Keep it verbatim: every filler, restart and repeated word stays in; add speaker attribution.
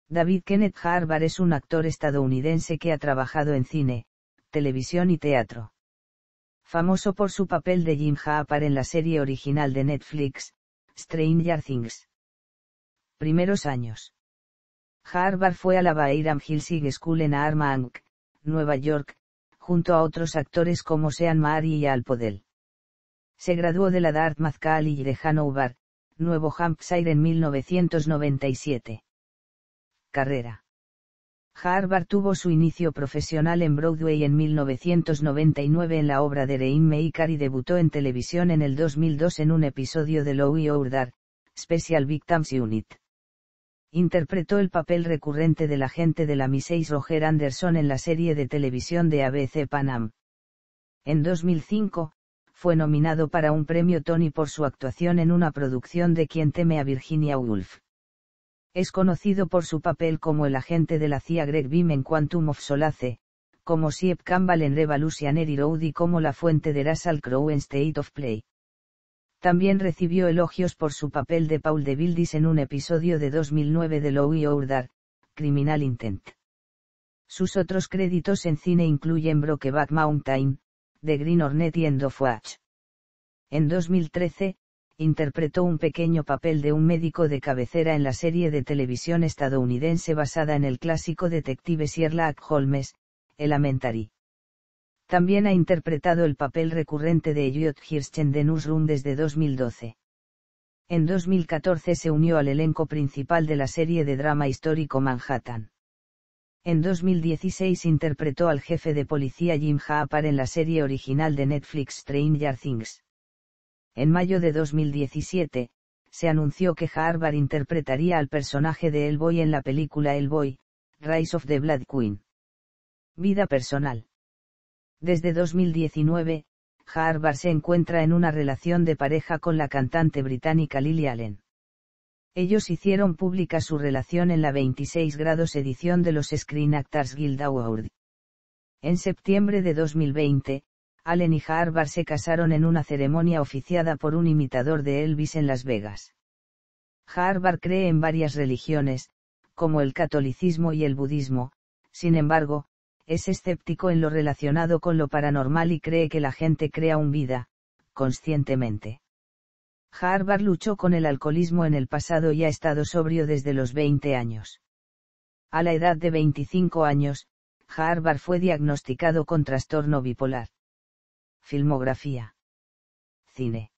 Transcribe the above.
Speaker 1: David Kenneth Harbar es un actor estadounidense que ha trabajado en cine, televisión y teatro. Famoso por su papel de Jim Harper en la serie original de Netflix, Stranger Things. Primeros años. Harbar fue a la Byram Hills High School en Armonk, Nueva York, junto a otros actores como Sean Murray y Al Podell. Se graduó de la Dartmouth College de Hanover, Nuevo Hampshire en mil novecientos noventa y siete. Carrera. Harbar tuvo su inicio profesional en Broadway en mil novecientos noventa y nueve en la obra de Rainmaker y debutó en televisión en el dos mil dos en un episodio de Law y Order, Special Victims Unit. Interpretó el papel recurrente del agente de la Missus Roger Anderson en la serie de televisión de A B C Pan Am. En dos mil cinco, fue nominado para un premio Tony por su actuación en una producción de Quien teme a Virginia Woolf. Es conocido por su papel como el agente de la C I A Greg Beam en Quantum of Solace, como Siep Campbell en Revolutionary Road y como la fuente de Russell Crowe en State of Play. También recibió elogios por su papel de Paul DeVildis en un episodio de dos mil nueve de Law y Order, Criminal Intent. Sus otros créditos en cine incluyen Brokeback Mountain, The Green Hornet y End of Watch. En dos mil trece, interpretó un pequeño papel de un médico de cabecera en la serie de televisión estadounidense basada en el clásico detective Sherlock Holmes, Elementary. También ha interpretado el papel recurrente de Elliot Hirsch en The Newsroom desde dos mil doce. En dos mil catorce se unió al elenco principal de la serie de drama histórico Manhattan. En dos mil dieciséis interpretó al jefe de policía Jim Harper en la serie original de Netflix Stranger Things. En mayo de dos mil diecisiete, se anunció que Harbar interpretaría al personaje de Hellboy en la película Hellboy, Rise of the Blood Queen. Vida personal. Desde dos mil diecinueve, Harbar se encuentra en una relación de pareja con la cantante británica Lily Allen. Ellos hicieron pública su relación en la veintiséis grados edición de los Screen Actors Guild Awards. En septiembre de dos mil veinte, Allen y Harbar se casaron en una ceremonia oficiada por un imitador de Elvis en Las Vegas. Harbar cree en varias religiones, como el catolicismo y el budismo, sin embargo, es escéptico en lo relacionado con lo paranormal y cree que la gente crea un vida, conscientemente. Harbar luchó con el alcoholismo en el pasado y ha estado sobrio desde los veinte años. A la edad de veinticinco años, Harbar fue diagnosticado con trastorno bipolar. Filmografía. Cine.